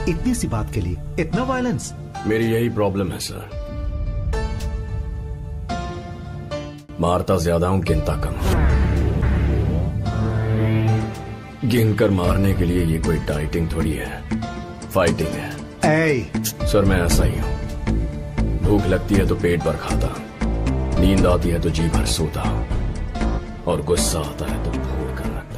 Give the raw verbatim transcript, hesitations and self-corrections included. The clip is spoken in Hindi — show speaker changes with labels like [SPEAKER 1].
[SPEAKER 1] इतनी सी बात के लिए इतना वायलेंस?
[SPEAKER 2] मेरी यही प्रॉब्लम है सर, मारता ज्यादा हूं, गिनता कम। गिनकर मारने के लिए ये कोई डाइटिंग थोड़ी है, फाइटिंग है।
[SPEAKER 1] ए।
[SPEAKER 2] सर मैं ऐसा ही हूं, भूख लगती है तो पेट भर खाता, नींद आती है तो जी भर सोता, और गुस्सा आता है तो भूल कर रखता।